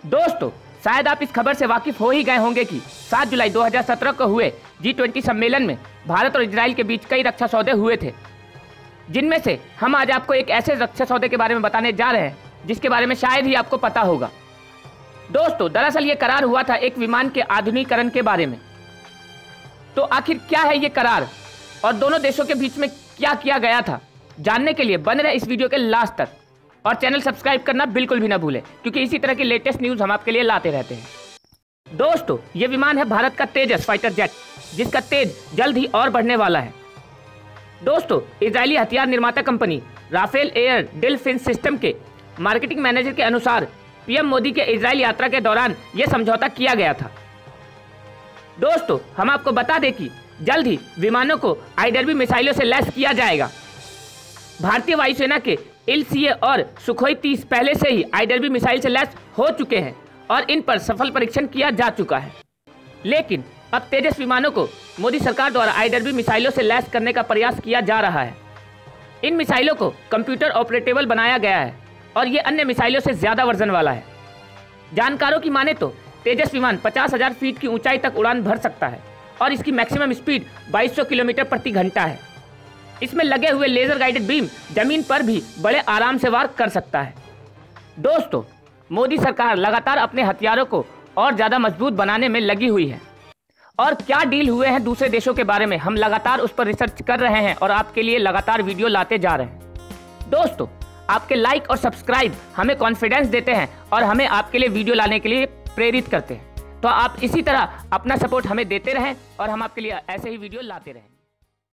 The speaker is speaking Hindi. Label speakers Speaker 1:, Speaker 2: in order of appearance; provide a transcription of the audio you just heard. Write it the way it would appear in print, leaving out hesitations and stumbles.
Speaker 1: दोस्तों, शायद आप इस खबर से वाकिफ हो ही गए होंगे कि 7 जुलाई 2017 को हुए G20 सम्मेलन में भारत और इजराइल के बीच कई रक्षा सौदे हुए थे, जिनमें से हम आज आपको एक ऐसे रक्षा सौदे के बारे में बताने जा रहे हैं जिसके बारे में शायद ही आपको पता होगा। दोस्तों, दरअसल ये करार हुआ था एक विमान के आधुनिकीकरण के बारे में। तो आखिर क्या है ये करार और दोनों देशों के बीच में क्या किया गया था, जानने के लिए बने रहे इस वीडियो के लास्ट तक और चैनल सब्सक्राइब करना बिल्कुल भी ना भूलें, क्योंकि इसी तरह की लेटेस्ट न्यूज़ हम आपके लिए लाते रहते हैं। दोस्तों, ये विमान है भारत का तेजस फाइटर जेट, जिसका तेज जल्द ही और बढ़ने वाला है। दोस्तों, इजरायली हथियार निर्माता company Rafael air defence system के मार्केटिंग मैनेजर के अनुसार पीएम मोदी के इजराइल यात्रा के दौरान यह समझौता किया गया था। दोस्तों, हम आपको बता दें कि जल्द ही विमानों को IWB मिसाइलों से लैस किया जाएगा। भारतीय वायुसेना के LCA और सुखोई 30 पहले से ही IWB मिसाइल से लैस हो चुके हैं और इन पर सफल परीक्षण किया जा चुका है। लेकिन अब तेजस विमानों को मोदी सरकार द्वारा IWB मिसाइलों से लैस करने का प्रयास किया जा रहा है। इन मिसाइलों को कंप्यूटर ऑपरेटेबल बनाया गया है और ये अन्य मिसाइलों से ज़्यादा वर्जन वाला है। जानकारों की माने तो तेजस विमान 50,000 फीट की ऊंचाई तक उड़ान भर सकता है और इसकी मैक्सिमम स्पीड 2200 किलोमीटर प्रति घंटा है। इसमें लगे हुए लेजर गाइडेड बीम जमीन पर भी बड़े आराम से वार कर सकता है। दोस्तों, मोदी सरकार लगातार अपने हथियारों को और ज़्यादा मजबूत बनाने में लगी हुई है और क्या डील हुए हैं दूसरे देशों के बारे में हम लगातार उस पर रिसर्च कर रहे हैं और आपके लिए लगातार वीडियो लाते जा रहे हैं। दोस्तों, आपके लाइक और सब्सक्राइब हमें कॉन्फिडेंस देते हैं और हमें आपके लिए वीडियो लाने के लिए प्रेरित करते हैं। तो आप इसी तरह अपना सपोर्ट हमें देते रहें और हम आपके लिए ऐसे ही वीडियो लाते रहें।